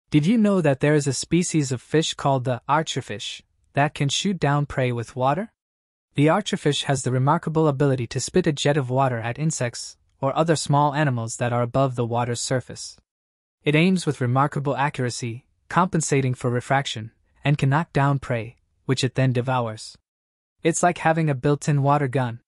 Did you know that there is a species of fish called the Archerfish that can shoot down prey with water? The Archerfish has the remarkable ability to spit a jet of water at insects or other small animals that are above the water's surface. It aims with remarkable accuracy, compensating for refraction, and can knock down prey, which it then devours. It's like having a built-in water gun.